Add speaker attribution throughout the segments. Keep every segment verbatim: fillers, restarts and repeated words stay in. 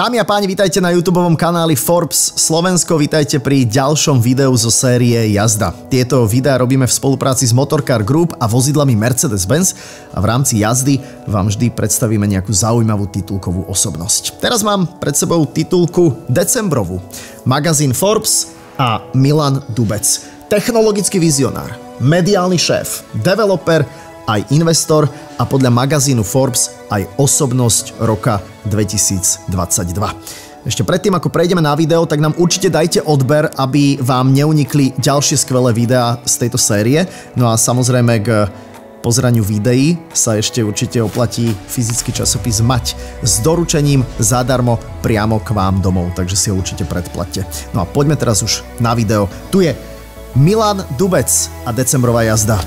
Speaker 1: Dámy a páni, vítajte na YouTubeovom kanáli Forbes Slovensko, vítajte pri ďalšom videu zo série Jazda. Tieto videá robíme v spolupráci s Motorcar Group a vozidlami Mercedes-Benz a v rámci jazdy vám vždy predstavíme nejakú zaujímavú titulkovú osobnosť. Teraz mám pred sebou titulku decembrovú. Magazín Forbes a Milan Dubec. Technologický vizionár, mediálny šéf, developer, aj investor a podľa magazínu Forbes aj osobnosť roka dvetisícdvadsaťdva. Ešte predtým, ako prejdeme na video, tak nám určite dajte odber, aby vám neunikli ďalšie skvelé videá z tejto série. No a samozrejme k pozeraniu videí sa ešte určite oplatí fyzický časopis mať s doručením zadarmo priamo k vám domov, takže si ho určite predplatte. No a poďme teraz už na video. Tu je Milan Dubec a decembrová jazda.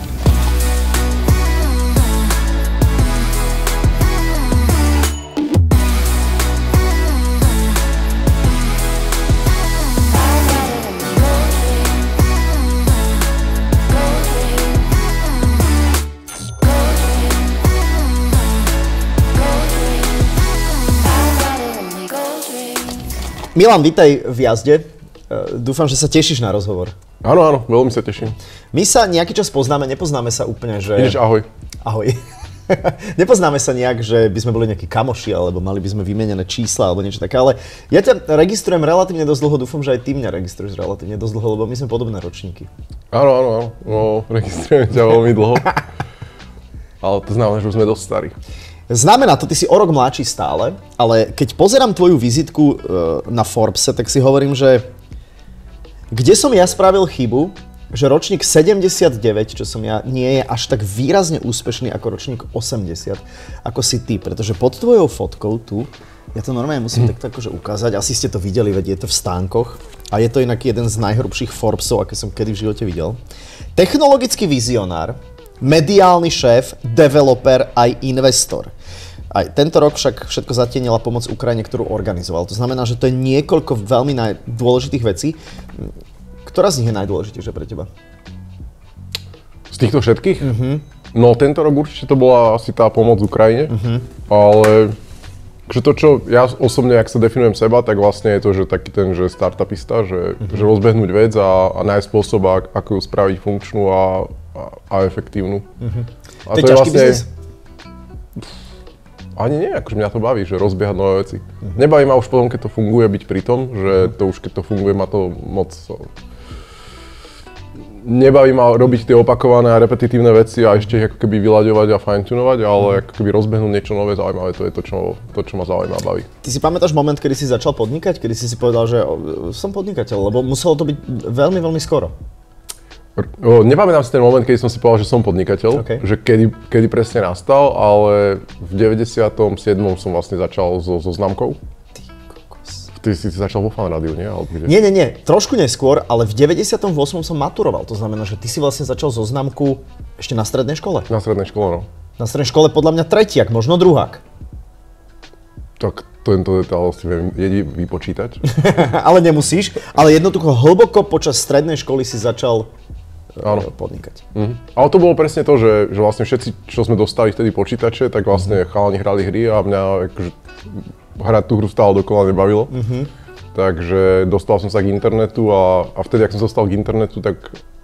Speaker 1: Milan, vítaj v jazde. Dúfam, že sa tešíš na rozhovor.
Speaker 2: Áno, áno, veľmi sa teším.
Speaker 1: My sa nejaký čas poznáme, nepoznáme sa úplne, že...
Speaker 2: Ideš, ahoj.
Speaker 1: Ahoj. Nepoznáme sa nejak, že by sme boli nejakí kamoši, alebo mali by sme vymienené čísla, alebo niečo také, ale ja ťa registrujem relatívne dosť dlho, dúfam, že aj ty mňa registruješ relatívne dosť dlho, lebo my sme podobné ročníky.
Speaker 2: Áno, áno, áno, no, registrujem ťa veľmi dlho, ale to znamená, že už sme dosť starí.
Speaker 1: Znamená to, ty si o rok mladší stále, ale keď pozerám tvoju vizitku na Forbese, tak si hovorím, že kde som ja spravil chybu, že ročník sedemdesiatdeväť, čo som ja, nie je až tak výrazne úspešný ako ročník osemdesiat, ako si ty, pretože pod tvojou fotkou tu, ja to normálne musím hm. takto akože ukázať, asi ste to videli, veď je to v stánkoch a je to inak jeden z najhrubších Forbesov, aké som kedy v živote videl. Technologický vizionár, mediálny šéf, developer aj investor. Aj tento rok však všetko zatienila pomoc Ukrajine, ktorú organizoval. To znamená, že to je niekoľko veľmi dôležitých vecí. Ktorá z nich je najdôležitejšia pre teba?
Speaker 2: Z týchto všetkých?
Speaker 1: Uh-huh.
Speaker 2: No tento rok určite to bola asi tá pomoc Ukrajine, uh-huh. ale že to, čo ja osobne, ak sa definujem seba, tak vlastne je to, že taký ten, že startupista, že, uh-huh. že rozbehnúť vec a, a nájsť spôsob, ako ju spraviť funkčnú a A, a efektívnu. Uh-huh. A
Speaker 1: to, to je ťažký vlastne biznis?
Speaker 2: Ani nie, akože mňa to baví, že rozbiehať nové veci. Uh-huh. Nebaví ma už potom, keď to funguje, byť pri tom, že to už keď to funguje, má to moc... Nebaví ma robiť tie opakované a repetitívne veci a ešte ich ako keby vyľaďovať a fine-tunovať, ale uh-huh. ako keby rozbehnúť niečo nové zaujímavé, to je to, čo, to, čo ma zaujíma a baví. Ty
Speaker 1: si pamätáš moment, kedy si začal podnikať? Kedy si si povedal, že som podnikateľ, lebo muselo to byť veľmi, veľmi skoro.
Speaker 2: O, nepamätám si ten moment, kedy som si povedal, že som podnikateľ, okay. že kedy, kedy presne nastal, ale v deväťdesiatom siedmom som vlastne začal so, so známkou.
Speaker 1: Ty kokos.
Speaker 2: Ty si začal vo Fan rádiu, nie?
Speaker 1: Nie, nie, nie, trošku neskôr, ale v deväťdesiatom ôsmom som maturoval, to znamená, že ty si vlastne začal so známku ešte na strednej škole.
Speaker 2: Na strednej škole, no.
Speaker 1: Na strednej škole podľa mňa tretiak, možno druhák.
Speaker 2: Tak tento detail si viem jedi vypočítať.
Speaker 1: Ale nemusíš, ale jednoducho hlboko počas strednej školy si začal Áno. podnikať.
Speaker 2: Mm. Ale to bolo presne to, že, že vlastne všetci, čo sme dostali vtedy počítače, tak vlastne mm. chalani hrali hry a mňa akože, hrať tú hru stále dokola nebavilo. Mm-hmm. Takže dostal som sa k internetu a, a vtedy, ak som sa dostal k internetu, tak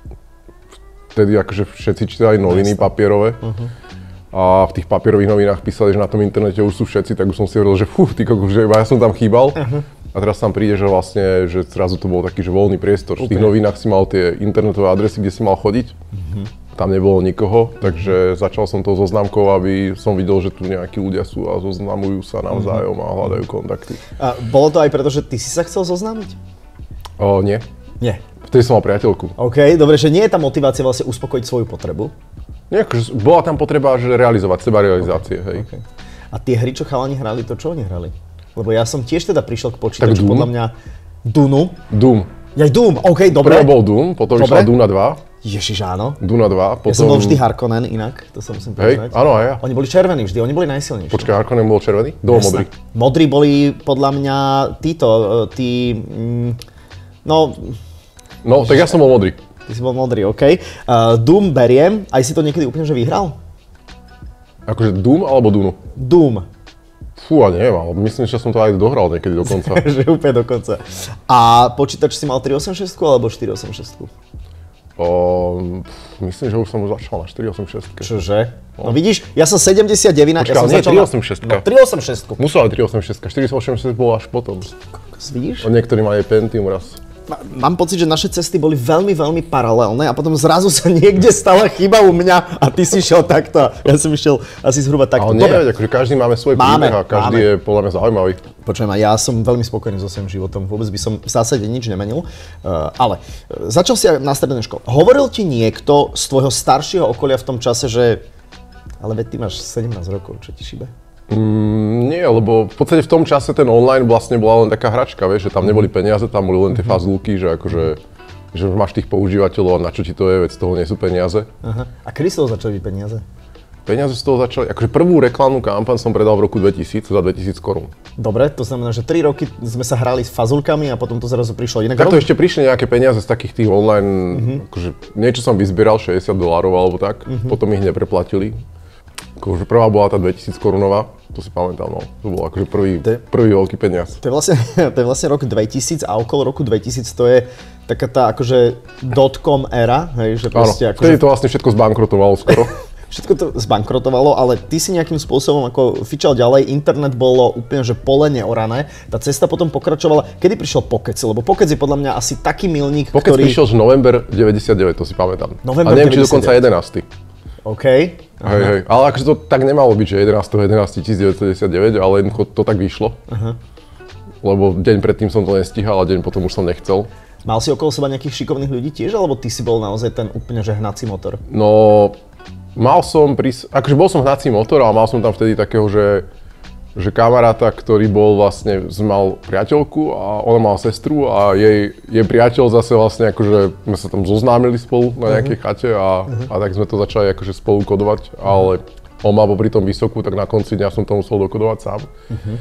Speaker 2: vtedy akože všetci čítali noviny Jasne. papierové. Mm-hmm. A v tých papierových novinách písali, že na tom internete už sú všetci, tak už som si hovoril, že fú, ty kokos, že ja som tam chýbal. Uh-huh. A teraz tam príde, že vlastne, že zrazu to bol taký, že voľný priestor. Okay. V tých novinách si mal tie internetové adresy, kde si mal chodiť. Uh-huh. Tam nebolo nikoho, takže začal som to so známkou, aby som videl, že tu nejakí ľudia sú a zoznamujú sa navzájom a hľadajú kontakty.
Speaker 1: A bolo to aj preto, že ty si sa chcel zoznámiť?
Speaker 2: O, nie.
Speaker 1: Nie.
Speaker 2: Vtedy som mal priateľku.
Speaker 1: OK, dobre, že nie je tá motivácia vlastne uspokojiť svoju potrebu?
Speaker 2: Nie, akože bola tam potreba, že realizovať, seba realizácie, okay, hej. Okay.
Speaker 1: A tie hry, čo chalani hrali, to čo oni hrali? Lebo ja som tiež teda prišiel k počítaču, podľa mňa Dunu.
Speaker 2: Doom.
Speaker 1: Jaj, Doom, OK, dobre.
Speaker 2: Prvé bol Doom, potom išla Duna dva.
Speaker 1: Ježiš, áno.
Speaker 2: Duna dva, potom...
Speaker 1: Ja som bol vždy Harkonnen inak, to sa musím povedať.
Speaker 2: Hej, áno, aj ja.
Speaker 1: Oni boli červení vždy, oni boli najsilnejší.
Speaker 2: Počkaj, Harkonnen bol červený? Bol modrý.
Speaker 1: Modrí boli podľa mňa títo, tí... Mm, no...
Speaker 2: No, tak ja som bol modrý.
Speaker 1: Ty si bol modrý, OK. Uh, Doom beriem, aj si to niekedy úplne že vyhral?
Speaker 2: Akože Doom alebo Dunu?
Speaker 1: Doom.
Speaker 2: Fú, a neviem, ale myslím, že som to aj dohral niekedy dokonca.
Speaker 1: Že úplne dokonca. A počítač si mal tri osemdesiat šesť alebo štyri osemdesiat šesť?
Speaker 2: O, myslím, že už som už začal na štyri osemdesiat šesť.
Speaker 1: Čože? No vidíš, ja som sedemdesiatdeväť,
Speaker 2: Počkaj,
Speaker 1: ja som
Speaker 2: nie,
Speaker 1: začal
Speaker 2: tri osemdesiat šesť.
Speaker 1: Na... No, tri osemdesiat šesť.
Speaker 2: Musel aj tri osemdesiat šesť, štyri osemdesiat šesť bolo až potom.
Speaker 1: Vidíš?
Speaker 2: O niektorí mali Pentium raz.
Speaker 1: Mám pocit, že naše cesty boli veľmi, veľmi paralelné a potom zrazu sa niekde stala chyba u mňa a ty si šiel takto. Ja som išiel asi zhruba takto.
Speaker 2: Ale nie, akože každý máme svoj príbeh a každý máme. Je podľa mňa zaujímavý.
Speaker 1: Počujem, ja som veľmi spokojný so svojím životom, vôbec by som v zásade nič nemenil. Uh, ale uh, začal si na strednej škole. Hovoril ti niekto z tvojho staršieho okolia v tom čase, že ale veď ty máš sedemnásť rokov, čo ti šíbe?
Speaker 2: Mm, nie, lebo v podstate v tom čase ten online vlastne bola len taká hračka, vieš, že tam neboli peniaze, tam boli len tie fazulky, že akože, že máš tých používateľov a na čo ti to je, veď z toho nie sú peniaze.
Speaker 1: Aha. A kedy z toho začali byť peniaze?
Speaker 2: Peniaze z toho začali, akože prvú reklamnú kampaň som predal v roku dvetisíc za dvetisíc korún.
Speaker 1: Dobre, to znamená, že tri roky sme sa hrali s fazulkami a potom to zrazu prišlo inak.
Speaker 2: Takto ešte prišli nejaké peniaze z takých tých online, uh-huh. akože niečo som vyzbieral, šesťdesiat dolárov alebo tak, uh-huh. potom ich nepreplatili. Akože prvá bola tá dvetisíc korunová, to si pamätám, no. To bol akože prvý,
Speaker 1: to je,
Speaker 2: prvý veľký peniaz.
Speaker 1: To je, vlastne, to je vlastne rok dvetisíc a okolo roku dvetisíc to je taká tá akože dot-com éra, hej, že proste
Speaker 2: áno,
Speaker 1: akože...
Speaker 2: vtedy to vlastne všetko zbankrotovalo skoro.
Speaker 1: Všetko to zbankrotovalo, ale ty si nejakým spôsobom ako fičal ďalej, internet bolo úplne že pole neorané, tá cesta potom pokračovala. Kedy prišiel Pocket? Lebo Pocket je podľa mňa asi taký milník,
Speaker 2: Pocket
Speaker 1: ktorý...
Speaker 2: prišiel z november deväťdesiatdeväť, to si pamätám.
Speaker 1: November
Speaker 2: a neviem, či
Speaker 1: deväťdesiatdeväť.
Speaker 2: dokonca jedenásty.
Speaker 1: OK.
Speaker 2: Hej, hej. Ale akože to tak nemalo byť, že jedenásteho jedenásteho devätnásťstodeväťdesiatdeväť, ale jednoducho to tak vyšlo. Uh-huh. Lebo deň predtým som to nestíhal a deň potom už som nechcel.
Speaker 1: Mal si okolo seba nejakých šikovných ľudí tiež, alebo ty si bol naozaj ten úplne že hnací motor?
Speaker 2: No, mal som, prís... akože bol som hnací motor, ale mal som tam vtedy takého, že že kamaráta, ktorý bol vlastne, mal priateľku a ona mala sestru a jej, jej priateľ zase vlastne akože sme sa tam zoznámili spolu na nejakej uh-huh. chate a, uh-huh. a tak sme to začali akože spolu kodovať, ale on mal popri tom vysokú, tak na konci dňa som to musel dokodovať sám. Uh-huh.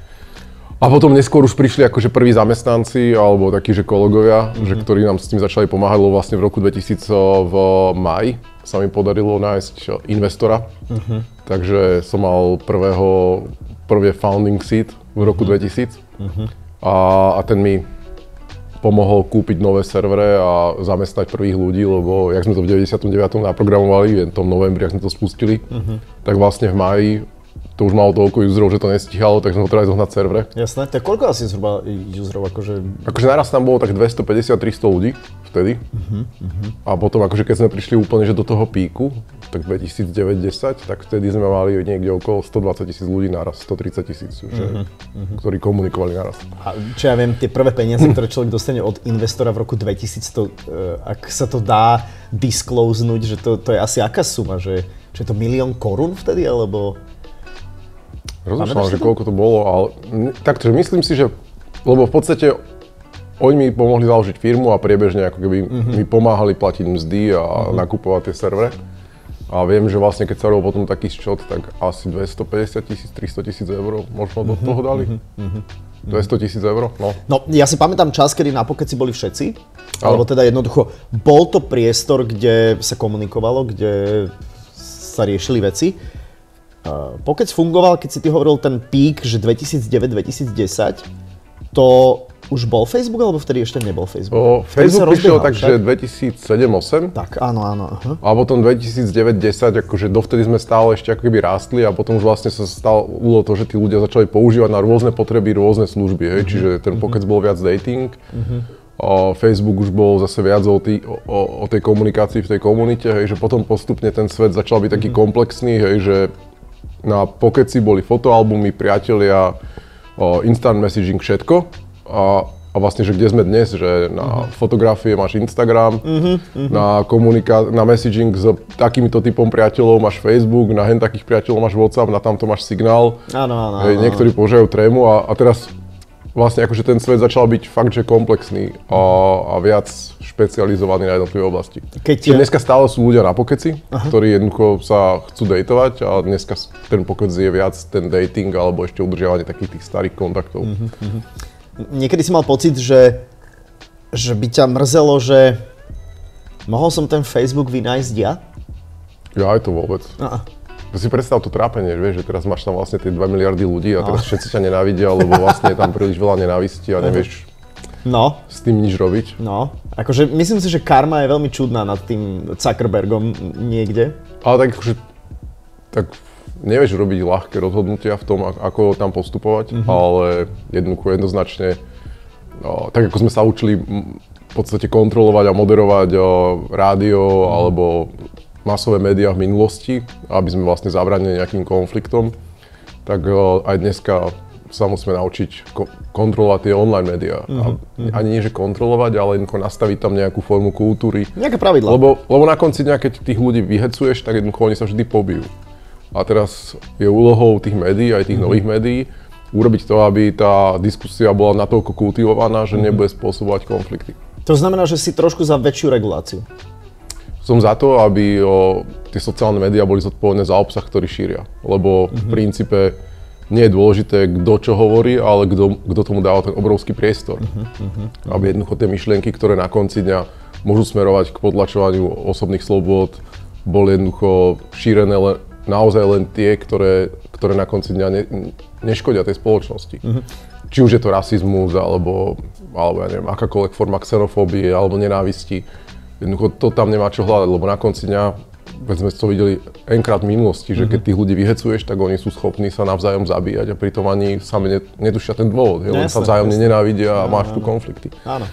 Speaker 2: A potom neskôr už prišli akože prví zamestnanci alebo takí, že kolegovia, uh-huh. že ktorí nám s tým začali pomáhať, lebo vlastne v roku dvetisíc v máji sa mi podarilo nájsť investora. Uh-huh. Takže som mal prvého prvé founding seed v roku uh-huh. dvetisíc uh-huh. a, a ten mi pomohol kúpiť nové servere a zamestnať prvých ľudí, lebo jak sme to v deväťdesiatom deviatom naprogramovali, v tom novembri, jak sme to spustili, uh-huh. tak vlastne v máji to už malo toľko userov, že to nestíhalo, tak sme potrebovali zohnať servere.
Speaker 1: Jasné, tak koľko asi zhruba userov akože...
Speaker 2: Akože naraz tam bolo tak dvestopäťdesiat tristo ľudí vtedy uh-huh. Uh-huh. a potom akože keď sme prišli úplne že do toho píku, tak dvetisícdeväť desať, tak vtedy sme mali niekde okolo stodvadsať tisíc ľudí naraz, stodtridsať tisíc, uh-huh. uh-huh. ktorí komunikovali naraz.
Speaker 1: A čo ja viem, tie prvé peniaze, ktoré človek dostane od investora v roku dvetisíc, to, uh, ak sa to dá disclosenúť, že to, to je asi aká suma, že, že je to milión korún vtedy, alebo...
Speaker 2: Rozmýšľam, že koľko to bolo, ale takto, že myslím si, že, lebo v podstate oni mi pomohli založiť firmu a priebežne ako keby mm-hmm. mi pomáhali platiť mzdy a mm-hmm. nakupovať tie servery. A viem, že vlastne keď sa robil potom taký ščot, tak asi dvestopäťdesiat tisíc, tristo tisíc eur možno do toho dali. Mm-hmm. dvesto tisíc eur, no.
Speaker 1: No, ja si pamätám čas, kedy na Pockeci boli všetci, alebo teda jednoducho bol to priestor, kde sa komunikovalo, kde sa riešili veci. Uh, Pocket fungoval, keď si ty hovoril ten pík, že dvetisícdeväť dvetisícdesať, to už bol Facebook, alebo vtedy ešte nebol Facebook?
Speaker 2: O, Facebook prišiel tak, že dvetisícsedem osem.
Speaker 1: Tak, áno, áno. Uh-huh.
Speaker 2: A potom dvetisícdeväť desať, akože dovtedy sme stále ešte ako keby rástli a potom už vlastne sa stalo to, že tí ľudia začali používať na rôzne potreby, rôzne služby, hej. Uh-huh. Čiže ten Pocket uh-huh. bol viac dating. Uh-huh. A Facebook už bol zase viac o, tý, o, o tej komunikácii v tej komunite, hej, že potom postupne ten svet začal byť taký uh-huh. komplexný, hej, že na Pockeci boli fotoalbumy, priatelia, o, instant messaging, všetko. A, a vlastne, že kde sme dnes, že na uh-huh. fotografie máš Instagram, uh-huh, uh-huh. na komunika- na messaging s takýmito typom priateľov máš Facebook, na hen takých priateľov máš WhatsApp, na tamto máš Signál.
Speaker 1: Áno, áno.
Speaker 2: Hej, niektorí používajú Trému a, a teraz vlastne akože ten svet začal byť fakt, že komplexný a, a viac špecializovaný na jednotlivé oblasti. Keď je... Dneska stále sú ľudia na Pockeci, aha. ktorí jednoducho sa chcú dejtovať a dneska ten Pockec je viac ten dating alebo ešte udržiavanie takých tých starých kontaktov.
Speaker 1: Uh-huh. Niekedy si mal pocit, že, že by ťa mrzelo, že mohol som ten Facebook vynájsť ja?
Speaker 2: Ja aj to vôbec.
Speaker 1: Aha.
Speaker 2: To si predstav to trápenie, vieš, že teraz máš tam vlastne tie dva miliardy ľudí a teraz no. všetci ťa nenávidia, lebo vlastne je tam príliš veľa nenávisti a nevieš
Speaker 1: no.
Speaker 2: s tým nič robiť.
Speaker 1: No, akože myslím si, že karma je veľmi čudná nad tým Zuckerbergom niekde.
Speaker 2: Ale tak akože, tak nevieš robiť ľahké rozhodnutia v tom, ako tam postupovať, mm-hmm. ale jednoducho jednoznačne, no, tak ako sme sa učili v podstate kontrolovať a moderovať o, rádio mm-hmm. alebo masové médiá v minulosti, aby sme vlastne zabránili nejakým konfliktom, tak o, aj dneska sa musíme naučiť ko- kontrolovať tie online médiá. Mm-hmm. Ani nie, že kontrolovať, ale jednoducho nastaviť tam nejakú formu kultúry.
Speaker 1: Nejaké pravidlá.
Speaker 2: Lebo, lebo na konci dňa, keď tých ľudí vyhecuješ, tak jednoducho oni sa vždy pobijú. A teraz je úlohou tých médií, aj tých mm-hmm. nových médií, urobiť to, aby tá diskusia bola natoľko kultivovaná, že mm-hmm. nebude spôsobovať konflikty.
Speaker 1: To znamená, že si trošku za väčšiu reguláciu.
Speaker 2: Som za to, aby o, tie sociálne médiá boli zodpovedné za obsah, ktorý šíria. Lebo mm-hmm. v princípe nie je dôležité, kto čo hovorí, ale kto, kto tomu dáva ten obrovský priestor. Mm-hmm. Aby jednoducho tie myšlienky, ktoré na konci dňa môžu smerovať k potlačovaniu osobných slobôd, boli jednoducho šírené len, naozaj len tie, ktoré, ktoré na konci dňa ne, neškodia tej spoločnosti. Mm-hmm. Či už je to rasizmus, alebo, alebo ja neviem, akákoľvek forma xenofóbie, alebo nenávisti. Jednoducho to tam nemá čo hľadať, lebo na konci dňa, veď sme to videli enkrát v minulosti, že keď tých ľudí vyhecuješ, tak oni sú schopní sa navzájom zabíjať a pritom ani sami netušia ten dôvod, no, len sa vzájomne nenávidia a máš tu konflikty.
Speaker 1: Áno.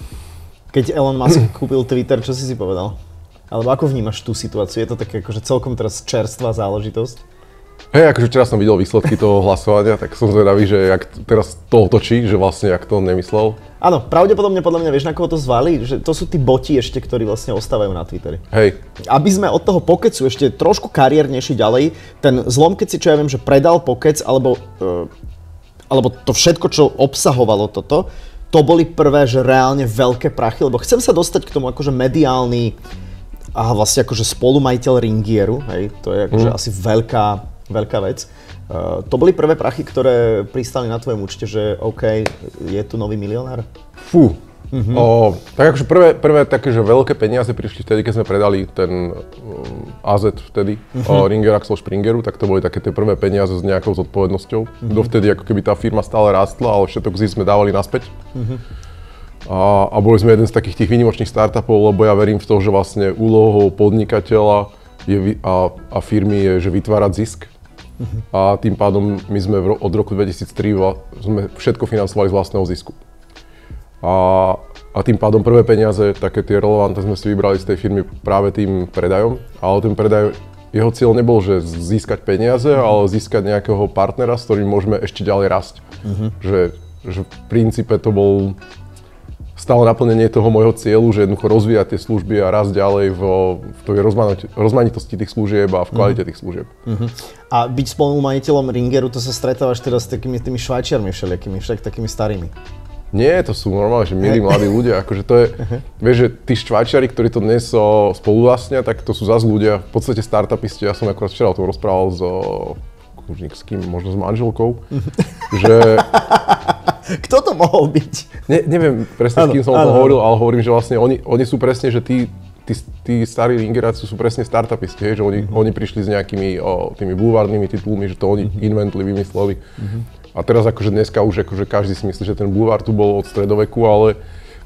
Speaker 1: Keď Elon Musk kúpil Twitter, čo si si povedal? Alebo ako vnímaš tú situáciu? Je to také akože celkom teraz čerstvá záležitosť?
Speaker 2: Hej, akože včera som videl výsledky toho hlasovania, tak som zvedavý, že jak teraz to otočí, že vlastne jak to on nemyslel.
Speaker 1: Áno, pravdepodobne podľa mňa, vieš, na koho to zvali? Že to sú tí boti ešte, ktorí vlastne ostávajú na Twitteri.
Speaker 2: Hej.
Speaker 1: Aby sme od toho Pokecu ešte trošku kariérnejší ďalej, ten zlom, keď si čo ja viem, že predal Pokec, alebo, uh, alebo to všetko, čo obsahovalo toto, to boli prvé, že reálne veľké prachy, lebo chcem sa dostať k tomu akože mediálny a vlastne akože spolumajiteľ Ringieru, hej, to je akože mm. asi veľká, veľká vec. Uh, to boli prvé prachy, ktoré pristali na tvojom účte, že OK, je tu nový milionár?
Speaker 2: Fú. Mm-hmm. O, tak akože prvé, prvé také, že veľké peniaze prišli vtedy, keď sme predali ten um, á zet vtedy, mm-hmm. o Ringer Axel Springeru, tak to boli také tie prvé peniaze s nejakou zodpovednosťou. Mm-hmm. Dovtedy ako keby tá firma stále rástla, ale všetok zisk sme dávali naspäť. Mm-hmm. A, a boli sme jeden z takých tých výnimočných startupov, lebo ja verím v to, že vlastne úlohou podnikateľa je, a, a firmy je, že vytvárať zisk. Mm-hmm. A tým pádom my sme v, od roku dvetisíctri sme všetko financovali z vlastného zisku. A, a tým pádom prvé peniaze, také tie relevantné, sme si vybrali z tej firmy práve tým predajom, ale ten predaj, jeho cieľ nebol, že získať peniaze, mm-hmm. ale získať nejakého partnera, s ktorým môžeme ešte ďalej rásť. Mm-hmm. Že, že v princípe to bol stále naplnenie toho môjho cieľu, že jednoducho rozvíjať tie služby a rásť ďalej v, v tej rozmanitosti tých služieb a v kvalite mm-hmm. tých služieb. Mm-hmm.
Speaker 1: A byť spolumajiteľom Ringeru, to sa stretávaš teraz s takými tými švajčiarmi všelijakými, však takými starými.
Speaker 2: Nie, to sú normálne, že milí mladí ľudia, akože to je, uh-huh. vieš, že tí švajčiari, ktorí to dnes o, spoluvlastnia, tak to sú zase ľudia, v podstate startupisti, ja som akorát včera o tom rozprával s, s kým, možno s manželkou, že...
Speaker 1: Kto to mohol byť?
Speaker 2: Ne, neviem presne, s kým som o tom hovoril, ale hovorím, že vlastne oni, oni sú presne, že tí, tí, tí starí Ringeráci sú presne startupisti, hej, že oni, uh-huh. oni prišli s nejakými o, tými bulvárnymi titulmi, že to oni uh-huh. inventli, vymysleli. Uh-huh. A teraz akože dneska už akože každý si myslí, že ten bulvár tu bol od stredoveku, ale,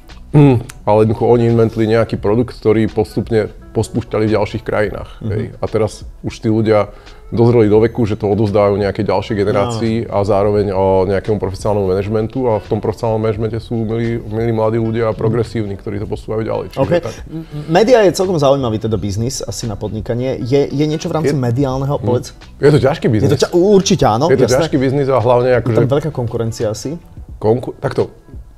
Speaker 2: mm, ale jednoducho oni inventli nejaký produkt, ktorý postupne pospúšťali v ďalších krajinách. Mm-hmm. Hej. A teraz už tí ľudia dozreli do veku, že to odovzdávajú nejakej ďalšej generácii no. a zároveň o nejakému profesionálnemu manažmentu a v tom profesionálnom manažmente sú milí, milí mladí ľudia a progresívni, ktorí to posúvajú ďalej.
Speaker 1: Okay. Tak. Média je celkom zaujímavý teda biznis asi na podnikanie. Je, je niečo v rámci je, mediálneho, povedz?
Speaker 2: Je to ťažký biznis.
Speaker 1: Je to ťa, určite áno.
Speaker 2: Je to jasné. ťažký biznis a hlavne akože...
Speaker 1: Je tam veľká konkurencia asi?
Speaker 2: Konku... Takto.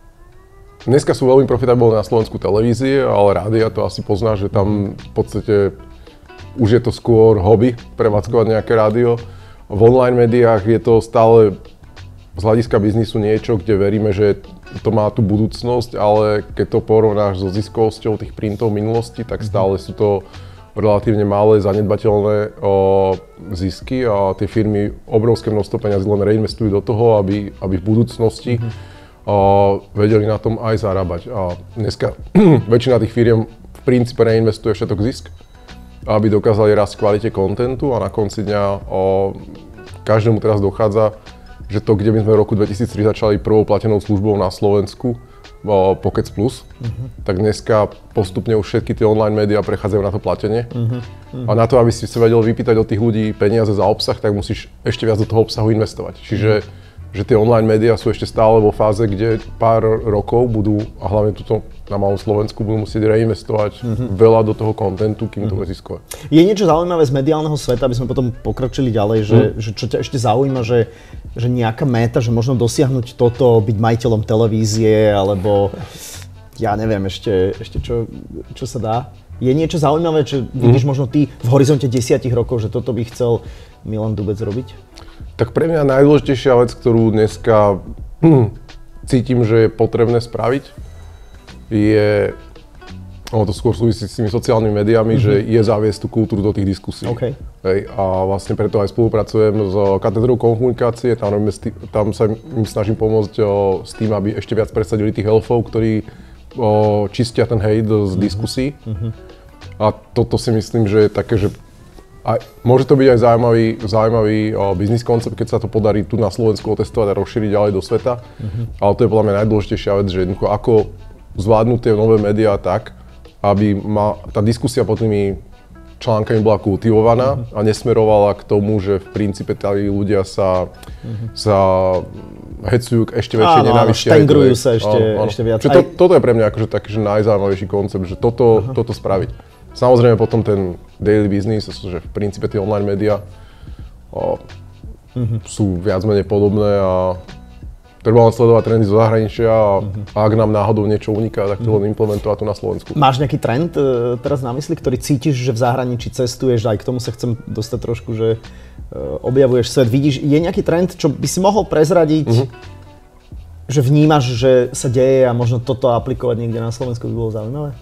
Speaker 2: Dneska sú veľmi profitabilné na Slovensku televízie, ale rádia to asi pozná, že tam v podstate už je to skôr hobby prevádzkovať nejaké rádio. V online médiách je to stále z hľadiska biznisu niečo, kde veríme, že to má tú budúcnosť, ale keď to porovnáš so ziskovosťou tých printov minulosti, tak stále sú to relatívne malé, zanedbateľné o, zisky a tie firmy obrovské množstvo peňazí len reinvestujú do toho, aby, aby v budúcnosti mm-hmm. o, vedeli na tom aj zarábať. A dneska väčšina tých firiem v princípe reinvestuje všetok zisk. aby dokázali rásť v kvalite kontentu a na konci dňa o, každému teraz dochádza, že to, kde my sme v roku dvetisíctri začali prvou platenou službou na Slovensku, o, Pocket Plus, uh-huh. tak dneska postupne už všetky tie online médiá prechádzajú na to platenie. Uh-huh. Uh-huh. A na to, aby si sa vedel vypýtať od tých ľudí peniaze za obsah, tak musíš ešte viac do toho obsahu investovať. Čiže uh-huh. že tie online médiá sú ešte stále vo fáze, kde pár rokov budú, a hlavne tuto na malom Slovensku, budú musieť reinvestovať mm-hmm. veľa do toho kontentu, kým mm-hmm. to bude ziskové.
Speaker 1: Je niečo zaujímavé z mediálneho sveta, aby sme potom pokročili ďalej, že, mm. že čo ťa ešte zaujíma, že, že nejaká méta, že možno dosiahnuť toto, byť majiteľom televízie, alebo ja neviem ešte, ešte čo, čo sa dá. Je niečo zaujímavé, čo vidíš mm. možno ty v horizonte desiatich rokov, že toto by chcel Milan Dubec robiť?
Speaker 2: Tak pre mňa najdôležitejšia vec, ktorú dneska hm, cítim, že je potrebné spraviť, je, ono to skôr súvisí s tými sociálnymi médiami, mm-hmm. že je zaviesť tú kultúru do tých diskusí. Okay. Hej, a vlastne preto aj spolupracujem s katedrou komunikácie, tam, tam sa im snažím pomôcť o, s tým, aby ešte viac presadili tých elfov, ktorí o, čistia ten hejt z mm-hmm. diskusí. Mm-hmm. A toto si myslím, že je také, že a môže to byť aj zaujímavý, zaujímavý o, biznis koncept, keď sa to podarí tu na Slovensku otestovať a rozšíriť ďalej do sveta. Uh-huh. Ale to je podľa mňa najdôležitejšia vec, že jednoducho ako zvládnuť tie nové médiá tak, aby ma, tá diskusia pod tými článkami bola kultivovaná uh-huh. a nesmerovala k tomu, že v princípe tí ľudia sa, uh-huh. sa hecujú k ešte väčšej nenávisti.
Speaker 1: Áno, štengrujú sa ešte, áno, áno. ešte viac.
Speaker 2: To, toto je pre mňa akože taký že najzaujímavejší koncept, že toto, uh-huh. toto spraviť. Samozrejme potom ten daily business, že v princípe tie online médiá o, mm-hmm. sú viac menej podobné a treba len sledovať trendy zo zahraničia a, mm-hmm. a ak nám náhodou niečo uniká, tak to len implementovať tu na Slovensku.
Speaker 1: Máš nejaký trend e, teraz na mysli, ktorý cítiš, že v zahraničí cestuješ, aj k tomu sa chcem dostať trošku, že e, objavuješ svet, vidíš, je nejaký trend, čo by si mohol prezradiť, mm-hmm. že vnímaš, že sa deje a možno toto aplikovať niekde na Slovensku by bolo zaujímavé?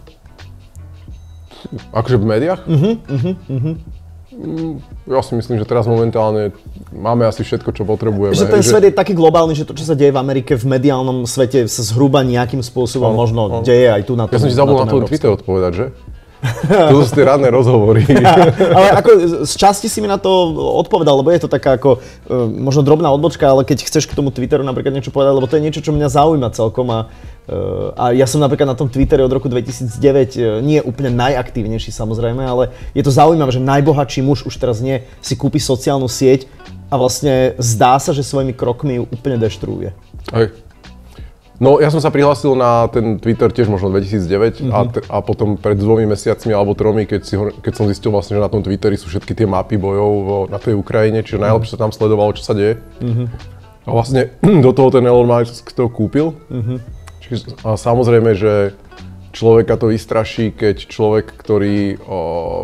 Speaker 2: Akože v médiách?
Speaker 1: Uh-huh, uh-huh, uh-huh.
Speaker 2: Ja si myslím, že teraz momentálne máme asi všetko, čo potrebujeme.
Speaker 1: Že ten že... svet je taký globálny, že to, čo sa deje v Amerike, v mediálnom svete sa zhruba nejakým spôsobom on, možno on. deje aj tu na tom.
Speaker 2: Ja som si zabudol na, na to Twitter odpovedať, že? To sú tie radné rozhovory.
Speaker 1: Ale ako z časti si mi na to odpovedal, lebo je to taká ako možno drobná odbočka, ale keď chceš k tomu Twitteru napríklad niečo povedať, lebo to je niečo, čo mňa zaujíma celkom a, a ja som napríklad na tom Twitteri od roku dvetisícdeväť nie úplne najaktívnejší samozrejme, ale je to zaujímavé, že najbohatší muž už teraz nie si kúpi sociálnu sieť a vlastne zdá sa, že svojimi krokmi ju úplne deštruuje.
Speaker 2: Hej. No ja som sa prihlásil na ten Twitter tiež možno dvetisícdeväť mm-hmm. a, t- a potom pred dvomi mesiacmi alebo tromi, keď, si ho, keď som zistil vlastne, že na tom Twitteri sú všetky tie mapy bojov vo, na tej Ukrajine, čiže mm-hmm. najlepšie sa tam sledovalo, čo sa deje. Mm-hmm. A vlastne do toho ten Elon Musk to kúpil. Mm-hmm. Čiže, a samozrejme, že človeka to vystraší, keď človek, ktorý o,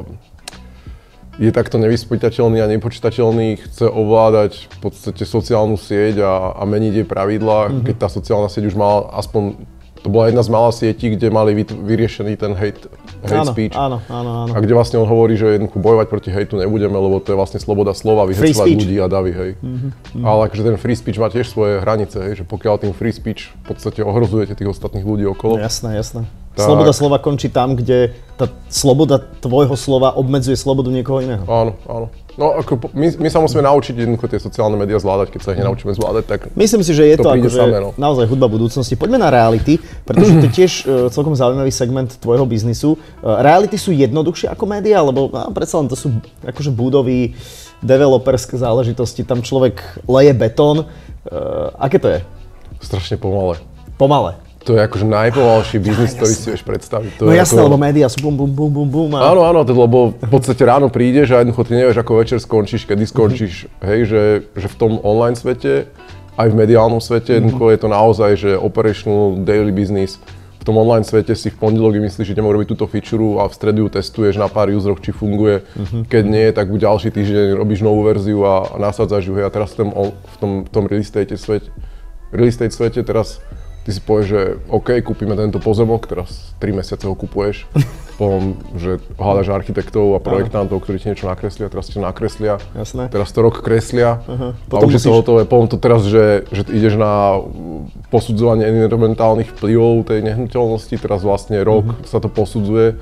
Speaker 2: je takto nevyspytateľný a nepočítateľný, chce ovládať v podstate sociálnu sieť a, a meniť jej pravidlá, mm-hmm. keď tá sociálna sieť už mala aspoň, to bola jedna z mála sietí, kde mali vyriešený ten hate, hate áno, speech.
Speaker 1: Áno, áno, áno.
Speaker 2: A kde vlastne on hovorí, že jednoducho bojovať proti hejtu nebudeme, lebo to je vlastne sloboda slova, vyhecovať ľudí a davy, hej. Mm-hmm. Ale akože ten free speech má tiež svoje hranice, hej, že pokiaľ tým free speech v podstate ohrozujete tých ostatných ľudí okolo.
Speaker 1: No, jasné, jasné. Tak. Sloboda slova končí tam, kde tá sloboda tvojho slova obmedzuje slobodu niekoho iného.
Speaker 2: Áno, áno. No ako my, my sa musíme naučiť jednoducho tie sociálne médiá zvládať, keď sa ich nenaučíme zvládať, tak
Speaker 1: myslím si, že je to, to akože no. naozaj hudba budúcnosti. Poďme na reality, pretože to je tiež uh, celkom zaujímavý segment tvojho biznisu. Uh, reality sú jednoduchšie ako médiá, lebo no, predsa len to sú akože budovy, developerské záležitosti, tam človek leje betón. Uh, aké to je?
Speaker 2: Strašne pomalé.
Speaker 1: Pomalé.
Speaker 2: To je akože najpomalší biznis, ktorý si vieš predstaviť. To
Speaker 1: no
Speaker 2: je
Speaker 1: jasné,
Speaker 2: ako...
Speaker 1: lebo médiá sú bum, bum, bum, bum, bum. A...
Speaker 2: Áno, áno, to, lebo v podstate ráno prídeš a jednoducho ty nevieš, ako večer skončíš, kedy skončíš. Mm-hmm. Hej, že, že v tom online svete, aj v mediálnom svete, jednoducho mm-hmm. je to naozaj, že operational daily business. V tom online svete si v pondelok myslíš, že idem urobiť túto feature a v stredu ju testuješ na pár useroch, či funguje. Mm-hmm. Keď nie, tak buď ďalší týždeň robíš novú verziu a, a nasádzaš ju. Hej, a teraz v tom, v tom, v tom real estate svete, real estate svete teraz ty si povieš, že OK, kúpime tento pozemok, teraz tri mesiace ho kupuješ, potom, že hľadaš architektov a projektantov, ktorí ti niečo nakreslia, teraz ti nakreslia,
Speaker 1: jasné.
Speaker 2: Teraz to rok kreslia
Speaker 1: uh-huh.
Speaker 2: a už musíš... je to hotové, potom to teraz, že, že ideš na posudzovanie environmentálnych vplyvov tej nehnuteľnosti, teraz vlastne rok uh-huh. sa to posudzuje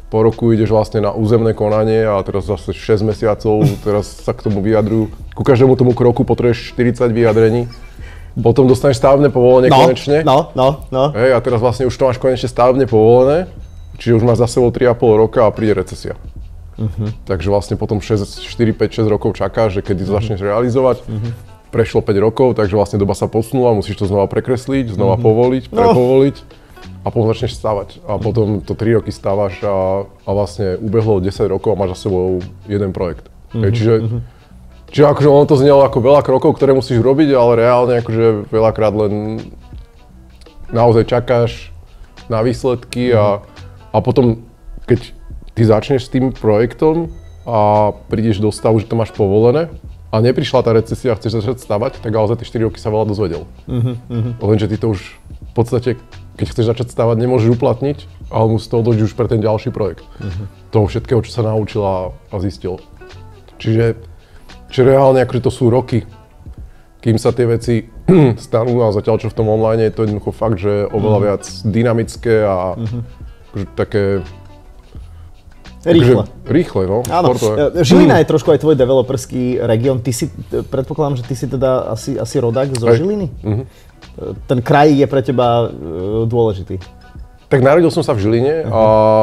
Speaker 2: po roku ideš vlastne na územné konanie a teraz zase šesť mesiacov, teraz sa k tomu vyjadrujú. Ku každému tomu kroku potrebuješ štyridsať vyjadrení. Potom dostaneš stavebné povolenie
Speaker 1: no,
Speaker 2: konečne.
Speaker 1: No, no, no.
Speaker 2: Hej, a teraz vlastne už to máš konečne stavebne povolené, čiže už máš za sebou tri a pol roka a príde recesia. Uh-huh. Takže vlastne potom štyri, päť, šesť rokov čakáš, že kedy to uh-huh. začneš realizovať. Uh-huh. Prešlo päť rokov, takže vlastne doba sa posunula, musíš to znova prekresliť, znova uh-huh. povoliť, prepovoliť. No. A potom začneš stavať. A potom to tri roky stávaš a, a vlastne ubehlo desať rokov a máš za sebou jeden projekt. Mm-hmm. Hej, čiže, čiže akože ono to znelo ako veľa krokov, ktoré musíš robiť, ale reálne akože veľakrát len naozaj čakáš na výsledky a, a potom keď ty začneš s tým projektom a prídeš do stavu, že to máš povolené a neprišla tá recesia a chceš začať stavať, tak ale za tie štyri roky sa veľa dozvedel. Mm-hmm. Lenže ty to už v podstate, keď chceš začať stavať, nemôžeš uplatniť, ale musíš toho dojsť už pre ten ďalší projekt. Uh-huh. Toho všetkého, čo sa naučil a, a zistil. Čiže, čiže reálne akože to sú roky, kým sa tie veci stanú a zatiaľ čo v tom online je to jednoducho fakt, že oveľa uh-huh. viac dynamické a uh-huh. akože také...
Speaker 1: Rýchle.
Speaker 2: Akože, rýchle, no.
Speaker 1: Áno. Žilina je trošku aj tvoj developerský región. Ty si, predpokladám, že ty si teda asi, asi rodák zo Žiliny? Uh-huh. Ten kraj je pre teba uh, dôležitý.
Speaker 2: Tak narodil som sa v Žiline uh-huh. a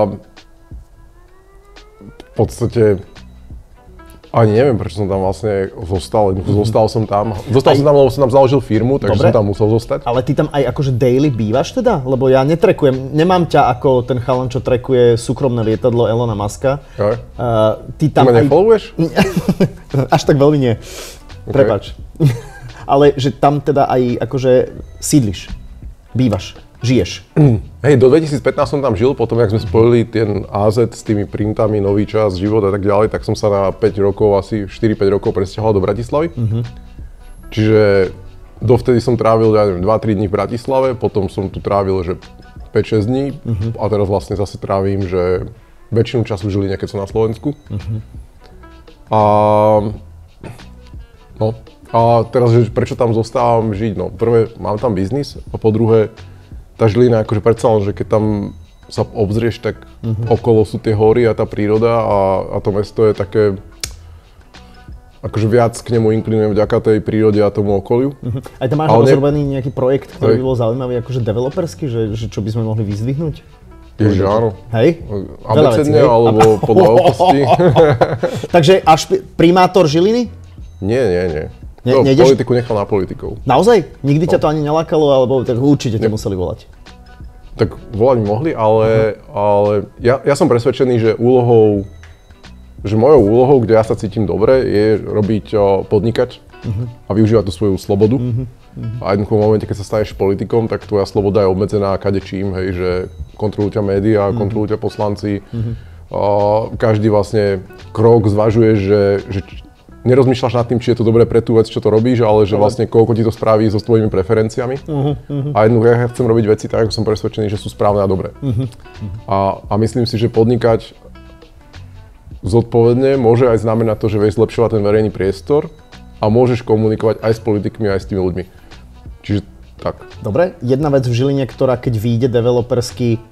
Speaker 2: v podstate ani neviem, prečo som tam vlastne zostal. Uh-huh. Zostal som tam. Zostal aj... som tam, lebo som tam založil firmu, takže dobre, som tam musel zostať. Ale
Speaker 1: ty tam aj akože daily bývaš teda? Lebo ja netrekujem, nemám ťa ako ten chalan, čo trekuje súkromné lietadlo Elona Muska.
Speaker 2: Okay.
Speaker 1: Uh, ty tam
Speaker 2: ty ma
Speaker 1: aj...
Speaker 2: nefollowuješ?
Speaker 1: Až tak veľmi nie. Okay. Prepáč. Ale že tam teda aj akože sídliš, bývaš, žiješ.
Speaker 2: Hej, do dvetisícpätnásť som tam žil, potom jak sme spojili ten á zet s tými printami, nový čas, život a tak ďalej, tak som sa na päť rokov, asi štyri päť rokov presťahoval do Bratislavy. Uh-huh. Čiže dovtedy som trávil, ja neviem, dva tri dní v Bratislave, potom som tu trávil, že päť šesť dní uh-huh. a teraz vlastne zase trávim, že väčšinu času v Žiline, keď som na Slovensku. Uh-huh. A... no. A teraz, že prečo tam zostávam žiť? No, prvé, mám tam biznis a po druhé, tá Žilina, akože predsa len, že keď tam sa obzrieš, tak uh-huh. okolo sú tie hory a tá príroda a, a to mesto je také, akože viac k nemu inklinujem vďaka tej prírode a tomu okoliu. Uh-huh.
Speaker 1: Aj tam máš rozrobený ne... nejaký projekt, ktorý by bol zaujímavý, akože developerský, že, že čo by sme mohli vyzdvihnúť?
Speaker 2: Ježiš, áno.
Speaker 1: Hej?
Speaker 2: Abecedne alebo podľa veľkosti.
Speaker 1: Takže až primátor Žiliny?
Speaker 2: Nie, nie, nie.
Speaker 1: Ne,
Speaker 2: no,
Speaker 1: nejdeš...
Speaker 2: politiku nechal na politikov.
Speaker 1: Naozaj? Nikdy no. ťa to ani nelákalo, alebo tak určite ťa museli volať?
Speaker 2: Tak volať mi mohli, ale, uh-huh. ale ja, ja som presvedčený, že úlohou, že mojou úlohou, kde ja sa cítim dobre, je robiť, o, podnikať uh-huh. a využívať tú svoju slobodu. Uh-huh. A jednoducho v momente, keď sa staneš politikom, tak tvoja sloboda je obmedzená kadečím, hej, že kontrolujú ťa médiá, uh-huh. kontrolujú ťa poslanci. Uh-huh. A každý vlastne krok zvažuje, že, že nerozmýšľaš nad tým, či je to dobré pre tú vec, čo to robíš, ale že vlastne koľko ti to spraví so tvojimi preferenciami. Uh-huh, uh-huh. A jednoducho ja chcem robiť veci tak, ako som presvedčený, že sú správne a dobré. Uh-huh, uh-huh. A, a myslím si, že podnikať zodpovedne môže aj znamenať to, že vieš zlepšovať ten verejný priestor a môžeš komunikovať aj s politikmi, aj s tými ľuďmi. Čiže tak.
Speaker 1: Dobre, jedna vec v Žiline, ktorá keď vyjde developersky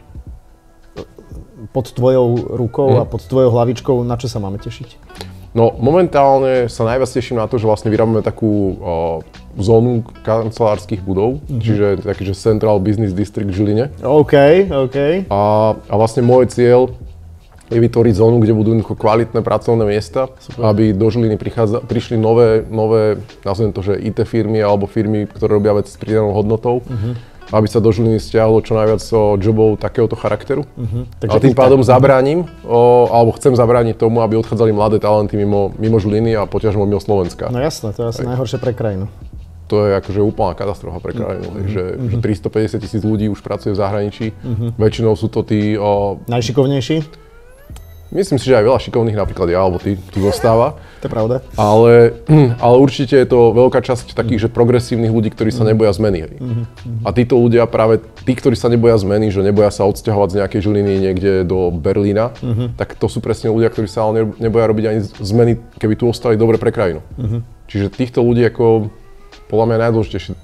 Speaker 1: pod tvojou rukou uh-huh. a pod tvojou hlavičkou, na čo sa máme tešiť?
Speaker 2: No momentálne sa najviac teším na to, že vlastne vyrábame takú o, zónu kancelárskych budov, mm-hmm. čiže taký, že Central Business District v Žiline. OK, OK. A, a vlastne môj cieľ je vytvoriť zónu, kde budú kvalitné pracovné miesta, super. Aby do Žiliny prichádza, prišli nové, nové, nazvem to, že í té firmy alebo firmy, ktoré robia veci s pridanou hodnotou. Mm-hmm. Aby sa do Žiliny stiahlo čo najviac o, jobov takéhoto charakteru. Uh-huh. Takže a tým pádom tak... zabránim, o, alebo chcem zabrániť tomu, aby odchádzali mladé talenty mimo, mimo Žiliny a poťažmo mimo Slovenska.
Speaker 1: No jasné, to je asi najhoršie pre krajinu.
Speaker 2: To je akože úplná katastrofa pre krajinu, uh-huh. že, uh-huh. že tristopäťdesiat tisíc ľudí už pracuje v zahraničí, uh-huh. väčšinou sú to tí... O...
Speaker 1: najšikovnejší?
Speaker 2: Myslím si, že aj veľa šikovných, napríklad ja, alebo ty, tu zostáva.
Speaker 1: To je pravda.
Speaker 2: Ale, ale určite je to veľká časť takých, že progresívnych ľudí, ktorí sa neboja zmeny. Mm-hmm. A títo ľudia, práve tí, ktorí sa neboja zmeny, že neboja sa odsťahovať z nejakej Žiliny niekde do Berlína, mm-hmm. tak to sú presne ľudia, ktorí sa ale neboja robiť ani zmeny, keby tu ostali dobre pre krajinu. Mm-hmm. Čiže týchto ľudí ako, podľa mňa najdôležitejšie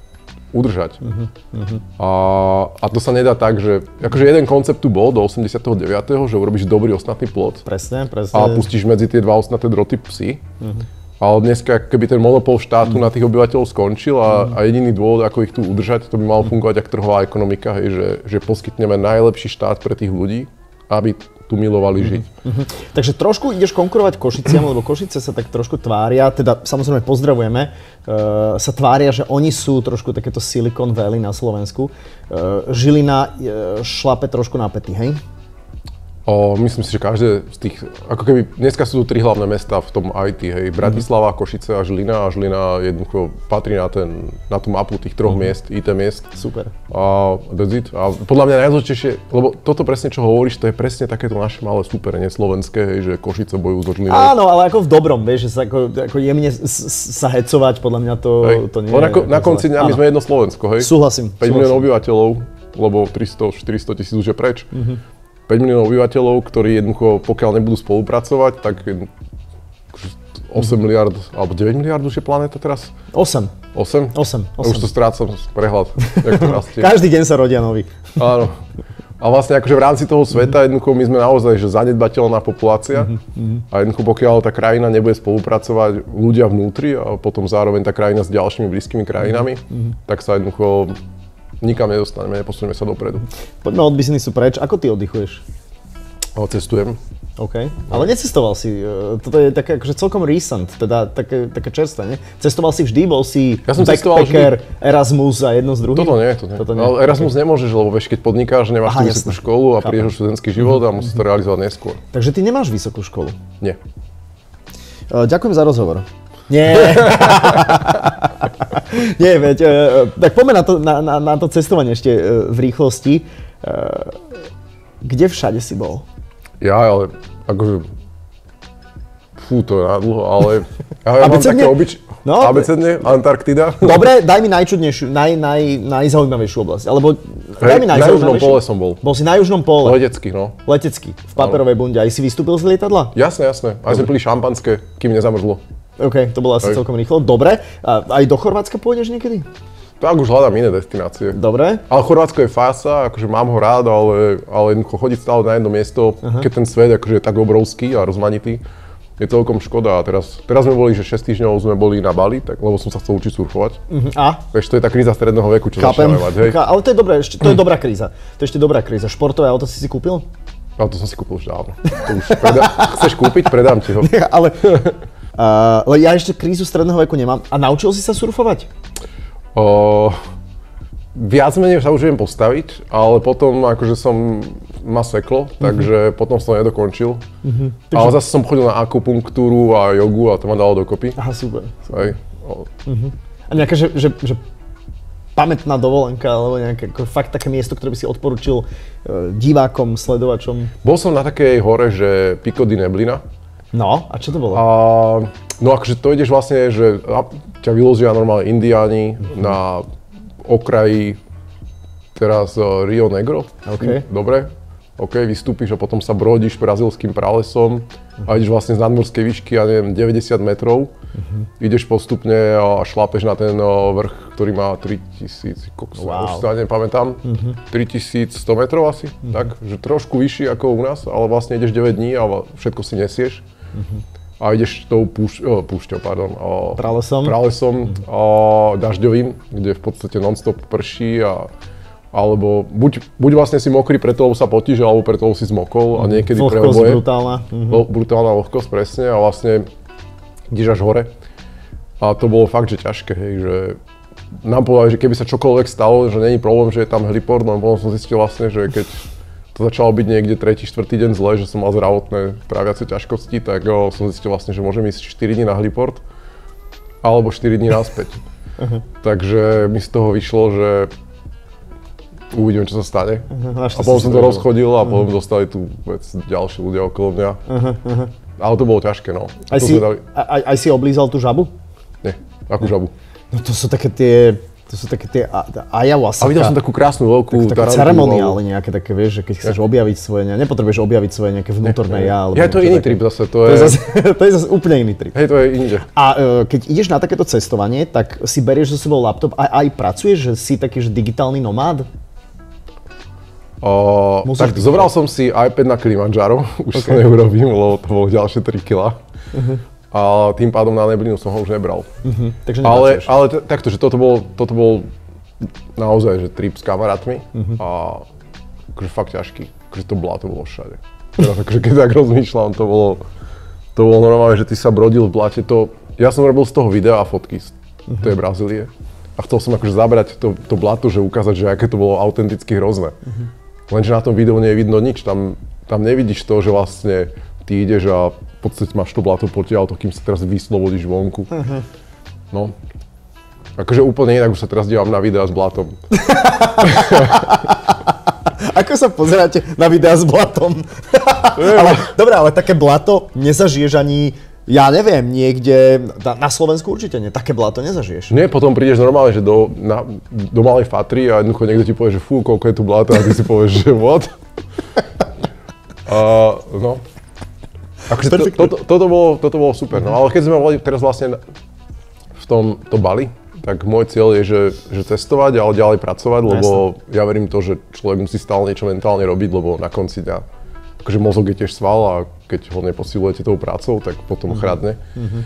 Speaker 2: udržať. Uh-huh, uh-huh. A, a to sa nedá tak, že akože jeden koncept tu bol do osemdesiateho deviateho že urobíš dobrý ostnatý plot.
Speaker 1: Presne, presne.
Speaker 2: A pustíš medzi tie dva ostnaté droty psy. Uh-huh. Ale dneska, keby ten monopol štátu uh-huh. na tých obyvateľov skončil a, uh-huh. a jediný dôvod, ako ich tu udržať, to by malo fungovať ako trhová ekonomika, hej, že, že poskytneme najlepší štát pre tých ľudí, aby tu milovali žiť.
Speaker 1: Uh-huh. Takže trošku ideš konkurovať Košiciam, lebo Košice sa tak trošku tvária, teda samozrejme pozdravujeme, uh, sa tvária, že oni sú trošku takéto Silicon Valley na Slovensku. Uh, Žilina uh, šlape trošku na päty, hej?
Speaker 2: O, myslím si, že každé z tých, ako keby, dneska sú tu tri hlavné mestá v tom í té, hej, Bratislava, Košice a Žilina a Žilina jednoducho patrí na, ten, na tú mapu tých troch uh-huh. miest, í té miest.
Speaker 1: Super.
Speaker 2: A that's it. A podľa mňa najzložitejšie, lebo toto presne, čo hovoríš, to je presne takéto naše malé súperenie slovenské, hej, že Košice bojujú so Žilinou.
Speaker 1: Áno, ale ako v dobrom, vieš, že sa ako, ako jemne sa hecovať, podľa mňa to, to nie je.
Speaker 2: Na, na konci dňa my sme jedno Slovensko, hej.
Speaker 1: Súhlasím.
Speaker 2: päť miliónov obyvateľov, lebo tristo štyristo tisíc už je preč. Uh-huh. päť miliónov obyvateľov, ktorí jednoducho, pokiaľ nebudú spolupracovať, tak osem miliard, alebo deväť miliard už je planéta teraz?
Speaker 1: osem.
Speaker 2: osem?
Speaker 1: osem.
Speaker 2: osem. Už to strácam prehľad, jak to rastie.
Speaker 1: Každý deň sa rodia noví.
Speaker 2: Áno. A vlastne akože v rámci toho sveta jednoducho my sme naozaj že zanedbateľná populácia mm-hmm. a jednoducho pokiaľ tá krajina nebude spolupracovať ľudia vnútri a potom zároveň tá krajina s ďalšími blízkymi krajinami, mm-hmm. tak sa jednoducho nikam nedostaneme, neposunieme sa dopredu.
Speaker 1: Poďme od biznisu preč. Ako ty oddychuješ?
Speaker 2: O, cestujem.
Speaker 1: OK. Ale necestoval si. Toto je také akože celkom recent, teda také, také čerstvé, nie? Cestoval si vždy? Bol si
Speaker 2: ja som
Speaker 1: backpacker, Erasmus a jedno z druhým?
Speaker 2: Toto nie, to nie. Toto nie. Ale Erasmus okay. nemôžeš, lebo vieš, keď podnikáš, nemáš Aha, tú vysokú školu a prídeš o študentský život a musíš to realizovať neskôr.
Speaker 1: Takže ty nemáš vysokú školu?
Speaker 2: Nie.
Speaker 1: Ďakujem za rozhovor. Nie. Nie, veď, tak poďme na to, na, na, na to cestovanie ešte v rýchlosti. Kde všade si bol?
Speaker 2: Ja, ale akože... Fú, to je nadlho, ale... Ja, ja mám také obyč... No, abecedne? Antarktida?
Speaker 1: Dobre, daj mi najčudnejšiu, naj, naj, najzaujímavejšiu oblasť. Alebo daj mi
Speaker 2: najzaujímavejšiu. Na južnom pole som bol.
Speaker 1: Bol si na južnom pole?
Speaker 2: Letecký, no.
Speaker 1: Letecký, v paperovej bunde. Aj si vystúpil z lietadla?
Speaker 2: Jasné, jasné. Aj sme pili šampanské, kým nezamrzlo.
Speaker 1: OK, to bolo asi aj. celkom rýchlo. Dobre. A aj do Chorvátska pôjdeš niekedy?
Speaker 2: Tak už hľadám iné destinácie.
Speaker 1: Dobre.
Speaker 2: Ale Chorvátsko je fása, akože mám ho rád, ale, ale jednoducho chodiť stále na jedno miesto, uh-huh. keď ten svet akože je tak obrovský a rozmanitý, je celkom škoda. A teraz, teraz sme boli, že šesť týždňov sme boli na Bali, tak, lebo som sa chcel učiť surfovať. Uh-huh. A? Takže to je tá kríza stredného veku, čo začíname mať, hej.
Speaker 1: Ale to je dobré, ešte, to je dobrá kríza. To je ešte dobrá kríza. Športové auto si si kúpil?
Speaker 2: Ale to som si kúpil už dávno. To už predá... Chceš kúpiť? Predám ti ho.
Speaker 1: Nie, ale... Uh, ale ja ešte krízu stredného veku nemám. A naučil si sa surfovať?
Speaker 2: Uh, viac menej sa už viem postaviť, ale potom akože som ma seklo, uh-huh. takže potom som to nedokončil. Uh-huh. Ale zase som chodil na akupunktúru a jogu a to ma dalo dokopy.
Speaker 1: Aha, super.
Speaker 2: super.
Speaker 1: Uh-huh. A nejaká, že, že, že pamätná dovolenka, alebo nejaké ako fakt také miesto, ktoré by si odporučil uh, divákom, sledovačom? Bol som
Speaker 2: na takej hore, že Pico di Neblina.
Speaker 1: No, a čo to bolo?
Speaker 2: A, no akože to ideš vlastne, že ťa vyložia normálne Indiáni mm-hmm. na okraji teraz uh, Rio Negro.
Speaker 1: OK.
Speaker 2: Dobre, OK, vystúpiš a potom sa brodíš brazílskym pralesom mm-hmm. a ideš vlastne z nadmorskej výšky, ja neviem, deväťdesiat metrov. Mm-hmm. Ideš postupne a šlápeš na ten uh, vrch, ktorý má tritisíc, wow. už sa nepamätám, mm-hmm. tritisícsto metrov asi, mm-hmm. tak, že trošku vyšší ako u nás, ale vlastne ideš deväť dní a všetko si nesieš. Mm-hmm. A ideš tou púšť, oh, púšťou, pardon, oh,
Speaker 1: pralesom,
Speaker 2: pralesom mm-hmm. oh, dažďovým, kde v podstate non-stop prší a alebo buď, buď vlastne si mokrý preto, lebo sa potíže, alebo preto, lebo si zmokol a niekedy pre oboje.
Speaker 1: Vlhkosť brutálna. Mm-hmm.
Speaker 2: Brutálna vlhkosť, presne, a vlastne ideš až hore. A to bolo fakt, že ťažké, hej, že nám povedali, že keby sa čokoľvek stalo, že není problém, že je tam heliport, no potom som zistil vlastne, že keď to začalo byť niekde tretí, štvrtý deň zle, že som mal zdravotné tráviace ťažkosti, tak jo, som zistil vlastne, že môžem ísť štyri dní na heliport alebo štyri dní naspäť. Uh-huh. Takže mi z toho vyšlo, že uvidíme, čo sa stane. Uh-huh. A potom som to rozchodil a uh-huh. potom zostali tu vec ďalší ľudia okolo mňa. Uh-huh. Ale to bolo ťažké, no.
Speaker 1: Aj si, dali... aj, aj si oblízal tú žabu?
Speaker 2: Nie, akú žabu?
Speaker 1: No to sú také tie To sú také tie ayahuasca.
Speaker 2: A videl som takú krásnu veľkú
Speaker 1: tak, také ceremoniále nejaké také, vieš, že keď chceš objaviť svoje, nepotrebuješ objaviť svoje nejaké vnútorné ja.
Speaker 2: Ja, to je iný trip zase. To
Speaker 1: je, to je, zase, to je zase úplne iný trip.
Speaker 2: Hej, to je inde.
Speaker 1: A uh, keď ideš na takéto cestovanie, tak si berieš so sebou laptop a aj pracuješ, že si taký, že digitálny nomád?
Speaker 2: Uh, tak zobral som si iPad na Kilimanjaro, už okay. to neurobím, lebo to bolo ďalšie tri kilá. Uh-huh. A tým pádom na Neblinu som ho už nebral. Uh-huh. Takže ale, ale t- takto, že toto bol, toto bol naozaj že trip s kamarátmi uh-huh. a akože fakt ťažký. Akože to bláto bolo všade. Teraz akože keď tak rozmýšľam, to bolo, to bolo normálne, že ty sa brodil v bláte. To, ja som robil z toho videa a fotky z uh-huh. tej Brazílie a chcel som akože zabrať to, to bláto, že ukázať, že aké to bolo autenticky hrozné. Uh-huh. Lenže na tom videu nie je vidno nič, tam, tam nevidíš to, že vlastne ty ideš a v podstate máš to bláto potiaľ to, kým sa teraz vyslobodíš vonku. Uh-huh. No. Akože úplne inak už sa teraz dívam na videá s blátom. Ako sa pozeráte na videá s blátom? ale, dobré, ale také bláto nezažiješ ani, ja neviem, niekde, na, na Slovensku určite nie, také bláto nezažiješ. Nie, potom prídeš normálne, že do, na, do malej Fatry a jednoducho niekto ti povie, že fú, koľko je tu bláta a ty si povieš, že what? uh, no. Akože to, to, to, toto, bolo, toto bolo super, no ale keď sme boli teraz vlastne v tom to Bali, tak môj cieľ je, že, že cestovať, ale ďalej pracovať, lebo Jasne. Ja verím to, že človek musí stále niečo mentálne robiť, lebo na konci dňa, akože mozog je tiež sval a keď ho neposilujete tou prácou, tak potom mm-hmm. chradne. Mm-hmm.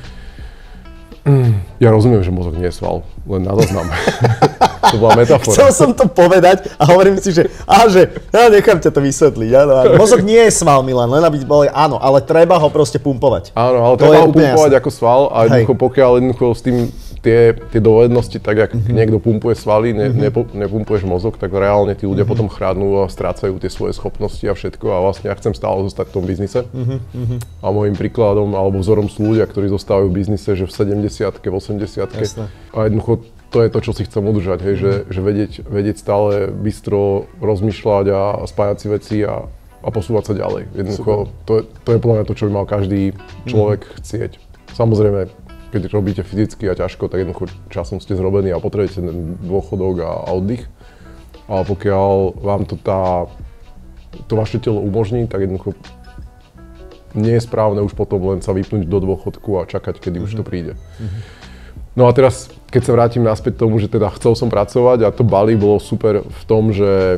Speaker 2: Ja rozumiem, že mozog nie je sval, len na záznam. To bola metafora. Chcel som to povedať a hovorím si, že á, že ja nechám ťa to vysvetliť. Áno, áno. Mozog nie je sval, Milan, len aby boli, áno, ale treba ho proste pumpovať. Áno, ale to treba ho pumpovať jasné. Ako sval a jednoducho, pokiaľ jednoducho s tým tie, tie dovednosti, tak jak mm-hmm. niekto pumpuje svaly, ne, mm-hmm. nepo, nepumpuješ mozog, tak reálne tí ľudia mm-hmm. potom chrádnú a strácajú tie svoje schopnosti a všetko a vlastne ja chcem stále zostať v tom biznise. Mm-hmm. A môjim príkladom alebo vzorom sú ľudia, ktorí zostávajú v biznise, že v sedemdesiatke, v osemdesiatke. Jasne. A jednoducho to je to, čo si chcem udržať, hej, mm. že, že vedieť, vedieť stále bystro rozmýšľať a spájať si veci a, a posúvať sa ďalej. Jednoducho, to je, to je podľa mňa to, čo by mal každý človek mm. chcieť. Samozrejme, keď robíte fyzicky a ťažko, tak jednoducho časom ste zrobení a potrebujete ten dôchodok a oddych. Ale pokiaľ vám to tá, to vaše telo umožní, tak jednoducho nie je správne už potom len sa vypnúť do dôchodku a čakať, kedy mm-hmm. už to príde. Mm-hmm. No a teraz, keď sa vrátim naspäť k tomu, že teda chcel som pracovať a to Bali bolo super v tom, že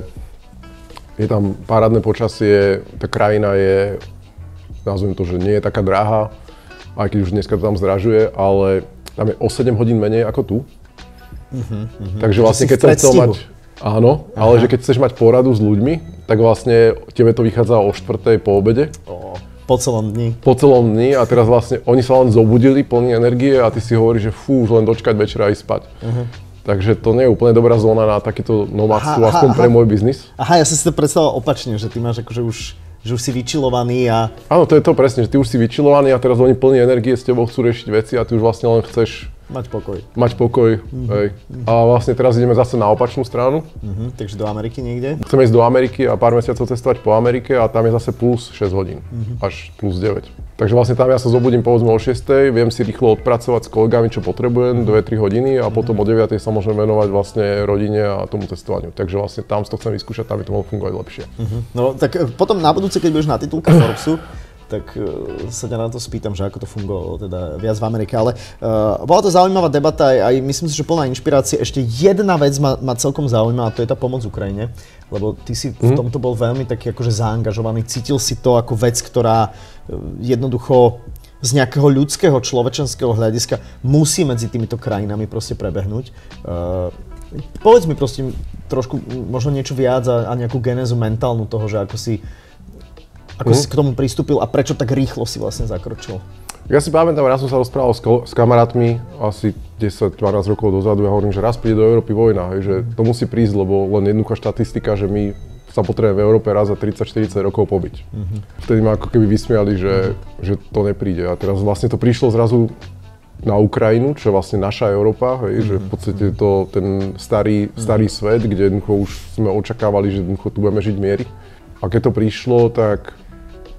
Speaker 2: je tam parádne počasie, tá krajina je, nazvem to, že nie je taká drahá, aj keď už dneska to tam zdražuje, ale tam je o sedem hodín menej ako tu. Uh-huh, uh-huh. Takže vlastne keď som chcel mať, áno, Aha. ale že keď chceš mať poradu s ľuďmi, tak vlastne tebe to vychádza o štvrtej po obede. Oh. Po celom dni. Po celom dni a teraz vlastne oni sa len zobudili plní energie a ty si hovoríš, že fú, už len dočkať večera a ísť spať. Uh-huh. Takže to nie je úplne dobrá zóna na takéto nomádstvo, aspoň aha. pre môj biznis. Aha, ja som si to predstavoval opačne, že ty máš akože už že už si vyčilovaný a... Áno, to je to presne, že ty už si vyčilovaný a teraz oni plní energie, s tebou chcú riešiť veci a ty už vlastne len chceš... Mať pokoj. Mať pokoj, mm-hmm. hej. A vlastne teraz ideme zase na opačnú stranu. Mm-hmm. Takže do Ameriky niekde? Chceme ísť do Ameriky a pár mesiacov cestovať po Amerike a tam je zase plus šesť hodín, mm-hmm. až plus deväť. Takže vlastne tam ja sa zobudím povedzme o šiestej, viem si rýchlo odpracovať s kolegami, čo potrebujem, dve tri hodiny a potom o deviatej sa môžem venovať vlastne rodine a tomu cestovaniu. Takže vlastne tam to chcem vyskúšať, tam by to mohlo fungovať lepšie. Mm-hmm. No tak potom na budúce, keď budeš na titulke Forbesu, tak uh, sa ťa na to spýtam, že ako to fungovalo teda viac v Amerike, ale uh, bola to zaujímavá debata aj, aj myslím si, že plná inšpirácie. Ešte jedna vec ma, ma celkom zaujíma a to je tá pomoc Ukrajine, lebo ty si v tomto bol veľmi taký akože zaangažovaný, cítil si to ako vec, ktorá uh, jednoducho z nejakého ľudského, človečenského hľadiska musí medzi týmito krajinami proste prebehnúť. Uh, povedz mi proste trošku možno niečo viac a, a nejakú genézu mentálnu toho, že ako si Ako mm. si k tomu pristúpil a prečo tak rýchlo si vlastne zakročil? Ja si pamätám, raz som sa rozprával s, s kamarátmi asi desať dvanásť rokov dozadu. Ja hovorím, že raz príde do Európy vojna, hej, že to musí prísť, lebo len jednoduchá štatistika, že my sa potrebujeme v Európe raz za tridsať štyridsať rokov pobiť. Mm-hmm. Vtedy ma ako keby vysmiali, že, mm-hmm. že to nepríde. A teraz vlastne to prišlo zrazu na Ukrajinu, čo je vlastne naša Európa, hej, mm-hmm. že v podstate je to ten starý, starý mm-hmm. svet, kde jednoducho už sme očakávali, že jednoducho tu budeme žiť v miery. A keď to prišlo, tak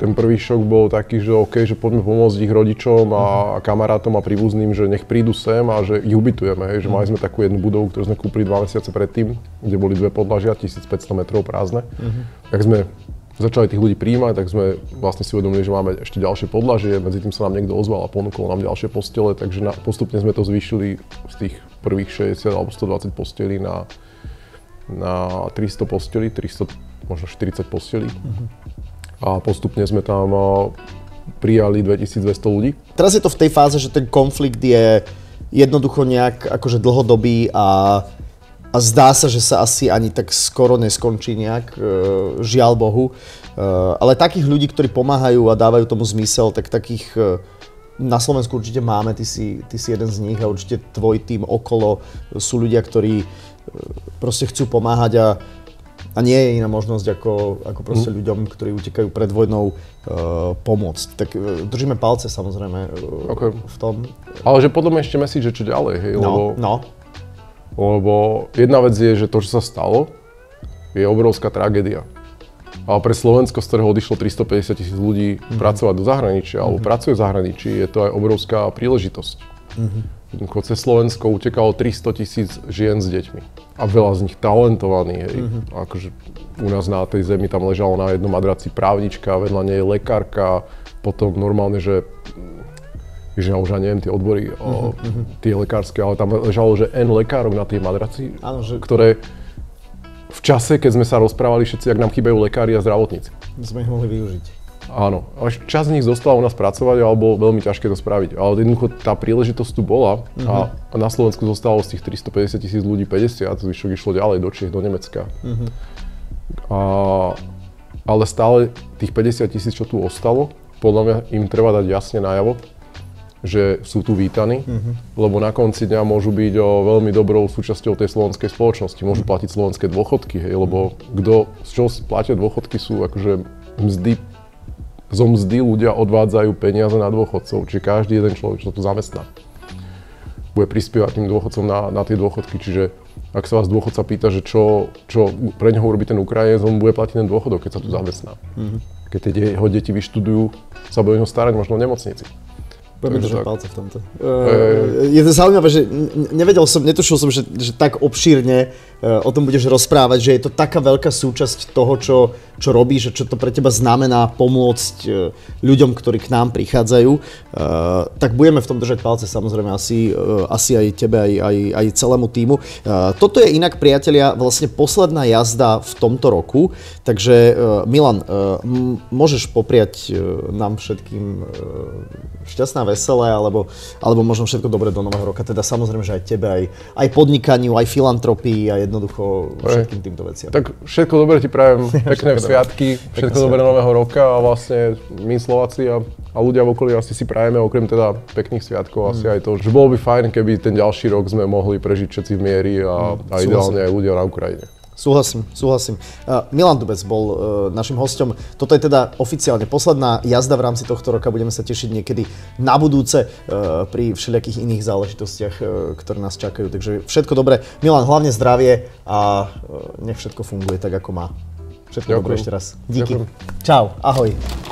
Speaker 2: ten prvý šok bol taký, že OK, že poďme pomôcť ich rodičom a, a kamarátom a príbuzným, že nech prídu sem a že ich ubytujeme, hej, že mali sme takú jednu budovu, ktorú sme kúpili dva mesiace predtým, kde boli dve podlažia, tisícpäťsto metrov prázdne. Uh-huh. Tak sme začali tých ľudí prijímať, tak sme vlastne si uvedomili, že máme ešte ďalšie podlažie, medzi tým sa nám niekto ozval a ponúkol nám ďalšie postele, takže na, postupne sme to zvýšili z tých prvých šesťdesiat alebo stodvadsať postelí na, na tristo postelí, tristo, možno štyridsať postelí. Uh-huh. A postupne sme tam prijali dvetisícdvesto ľudí.
Speaker 1: Teraz je to v tej fáze, že ten konflikt je jednoducho nejak akože dlhodobý a A zdá sa, že sa asi ani tak skoro neskončí nejak, žiaľ Bohu. Ale takých ľudí, ktorí pomáhajú a dávajú tomu zmysel, tak takých na Slovensku určite máme, ty si, ty si jeden z nich a určite tvoj tým okolo sú ľudia, ktorí proste chcú pomáhať a, a nie je iná možnosť ako, ako proste mm. ľuďom, ktorí utekajú pred vojnou, pomôcť. Tak držíme palce samozrejme okay. v tom.
Speaker 2: Ale že podľa mňa ešte myslíš, že čo ďalej, hej?
Speaker 1: No,
Speaker 2: lebo...
Speaker 1: no.
Speaker 2: Lebo jedna vec je, že to, čo sa stalo, je obrovská tragédia. Ale pre Slovensko, z ktorého odišlo tristopäťdesiat tisíc ľudí mm-hmm. pracovať do zahraničia, mm-hmm. alebo pracuje v zahraničí, je to aj obrovská príležitosť. Mm-hmm. Cez Slovensko utekalo tristo tisíc žien s deťmi. A veľa z nich talentovaných. Mm-hmm. Akože u nás na tej zemi tam ležalo na jednom madraci právnička, vedľa nej lekárka, potom normálne, že že ja už ani neviem tie odbory, uh-huh, uh-huh. tie lekárske, ale tam ležalo, že N lekárov na tej madraci, áno, že... ktoré v čase, keď sme sa rozprávali všetci, ak nám chýbajú lekári a zdravotníci.
Speaker 1: Sme ich mohli využiť.
Speaker 2: Áno, až časť z nich zostala u nás pracovať, ale bolo veľmi ťažké to spraviť. Ale jednoducho tá príležitosť tu bola uh-huh. a na Slovensku zostalo z tých tristopäťdesiat tisíc ľudí päťdesiat, zvyšok išlo ďalej do Čiech, do Nemecka. Uh-huh. A, ale stále tých päťdesiat tisíc, čo tu ostalo, podľa mňa im treba dať jasne najavo, že sú tu vítaní, mm-hmm. lebo na konci dňa môžu byť o veľmi dobrou súčasťou tej slovenskej spoločnosti. Môžu platiť slovenské dôchodky, hej, lebo kto, z čoho platia dôchodky sú akože mzdy, zo mzdy ľudia odvádzajú peniaze na dôchodcov, čiže každý jeden človek, čo to tu zamestná, bude prispievať tým dôchodcom na, na tie dôchodky, čiže ak sa vás dôchodca pýta, že čo, čo pre neho urobí ten Ukrajinec, on bude platiť ten dôchodok, keď sa tu zamestná. Mm-hmm. Keď tie jeho deti vyštudujú, sa bude o neho starať možno v nemocnici.
Speaker 1: Budeme držať palce v tomto. Uh, je to zaujímavé, že nevedel som, netušil som, že, že tak obšírne uh, o tom budeš rozprávať, že je to taká veľká súčasť toho, čo, čo robíš, čo to pre teba znamená pomôcť uh, ľuďom, ktorí k nám prichádzajú. Uh, tak budeme v tom držať palce, samozrejme, asi, uh, asi aj tebe, aj, aj, aj celému tímu. Uh, toto je inak, priatelia, vlastne posledná jazda v tomto roku, takže uh, Milan, uh, m- môžeš popriať uh, nám všetkým uh, šťastná veselé, alebo, alebo možno všetko dobré do nového roka. Teda samozrejme, že aj tebe, aj, aj podnikaniu, aj filantropii a jednoducho všetkým týmto veciam.
Speaker 2: Tak všetko dobré ti prajem, pekné sviatky, všetko dobré nového roka a vlastne my Slováci a, a ľudia v okolí asi si prajeme, okrem teda pekných sviatkov, mm. asi aj to, že bolo by fajn, keby ten ďalší rok sme mohli prežiť všetci v miery a, mm. a ideálne aj ľudia na Ukrajine.
Speaker 1: Súhlasím, súhlasím. Uh, Milan Dubec bol uh, našim hosťom. Toto je teda oficiálne posledná jazda v rámci tohto roka. Budeme sa tešiť niekedy na budúce uh, pri všelijakých iných záležitostiach, uh, ktoré nás čakajú. Takže všetko dobré. Milan, hlavne zdravie a uh, nech všetko funguje tak, ako má. Všetko Ďakujem. Dobré ešte raz. Díky. Ďakujem. Čau, ahoj.